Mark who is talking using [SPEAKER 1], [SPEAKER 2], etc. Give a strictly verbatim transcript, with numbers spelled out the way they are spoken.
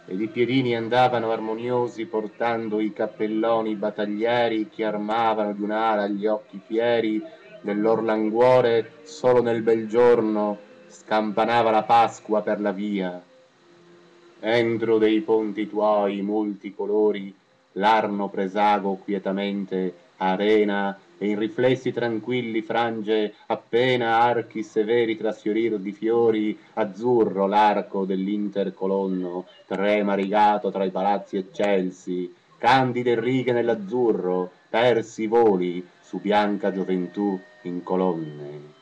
[SPEAKER 1] ed i piedini andavano armoniosi portando i cappelloni battaglieri che armavano di un'ala gli occhi fieri del lor languore. Solo nel bel giorno scampanava la Pasqua per la via. Entro dei ponti tuoi multicolori l'arno presago quietamente arena e in riflessi tranquilli frange appena archi severi trasfiorir di fiori azzurro l'arco dell'intercolonno trema rigato tra i palazzi eccelsi candide righe nell'azzurro persi voli su bianca gioventù in colonne.